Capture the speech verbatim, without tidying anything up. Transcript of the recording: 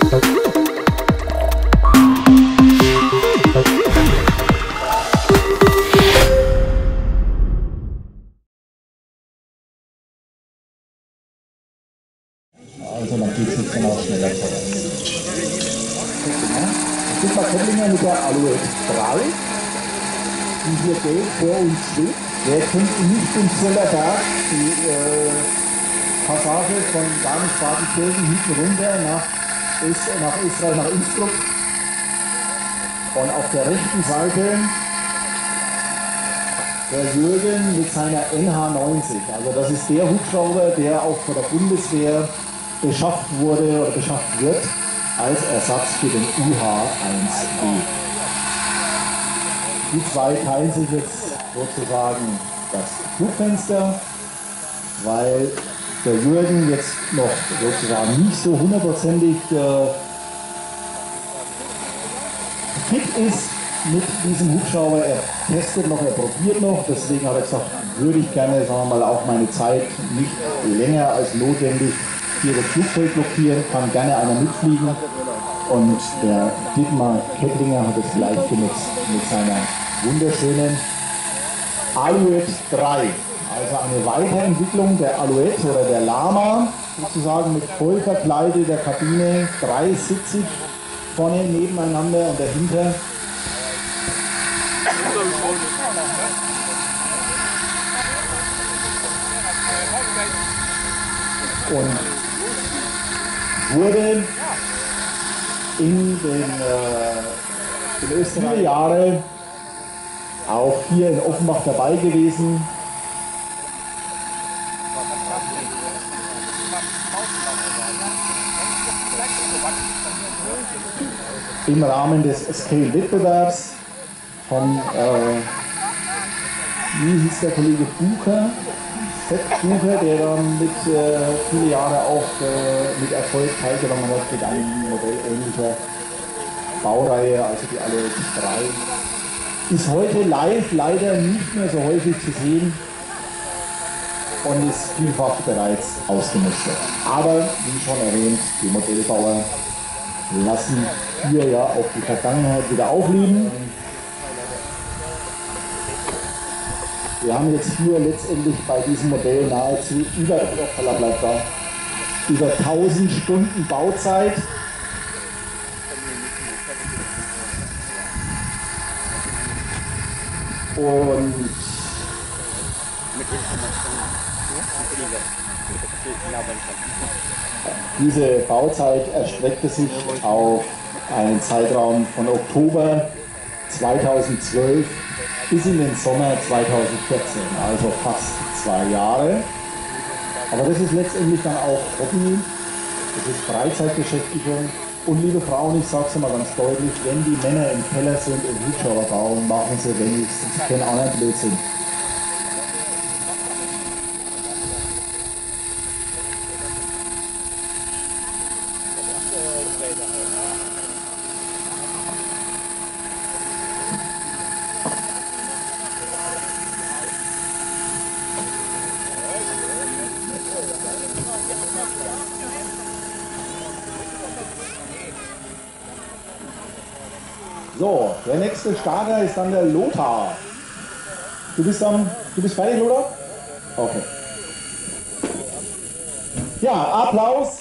Also dann geht es jetzt dann auch schneller voran. Das sind mal Kettlinger mit der Alouette drei, die hier gelb vor uns steht. Wer kennt nicht den Zellerberg, die äh, Passage von Garmisch-Partenkirchen hinten runter nach, Öst nach Österreich, nach Innsbruck. Und auf der rechten Seite der Jürgen mit seiner N H neunzig. Also das ist der Hubschrauber, der auch von der Bundeswehr beschafft wurde oder beschafft wird als Ersatz für den U H eins B. Die zwei teilen sich jetzt sozusagen das Flugfenster, weil der Jürgen jetzt noch sozusagen nicht so hundertprozentig äh, fit ist mit diesem Hubschrauber. Er testet noch, er probiert noch, deswegen hat er gesagt, würde ich gerne, sagen wir mal, auch meine Zeit nicht länger als notwendig hier das Flugfeld blockieren, kann gerne einer mitfliegen. Und der Dietmar Kettlinger hat es gleich genutzt mit seiner wunderschönen Alouette drei. Also eine Weiterentwicklung der Alouette oder der Lama, sozusagen mit voll verkleideter Kabine, dreisitzig vorne nebeneinander und dahinter und wurde in den äh, in Österreich Jahre auch hier in Offenbach dabei gewesen. Im Rahmen des Scale-Wettbewerbs von, äh, wie hieß der Kollege Bucher, Sepp Bucher, der dann mit äh, viele Jahre auch äh, mit Erfolg teilgenommen hat mit einem Modell ähnlicher Baureihe, also die Alouette drei. Ist heute live leider nicht mehr so häufig zu sehen und ist vielfach bereits ausgemustert. Aber wie schon erwähnt, die Modellbauer lassen hier ja auch die Vergangenheit wieder aufleben. Wir haben jetzt hier letztendlich bei diesem Modell nahezu über, bleibt da, über tausend Stunden Bauzeit. Und diese Bauzeit erstreckte sich auf einen Zeitraum von Oktober zweitausendzwölf bis in den Sommer zweitausendvierzehn, also fast zwei Jahre. Aber das ist letztendlich dann auch Hobby, das ist Freizeitbeschäftigung. Und liebe Frauen, ich sage es mal ganz deutlich, wenn die Männer im Keller sind und Hubschrauber bauen, machen sie wenigstens keinen anderen Blödsinn. So, der nächste Starter ist dann der Lothar. Du bist dann, du bist fertig, Lothar? Okay. Ja, Applaus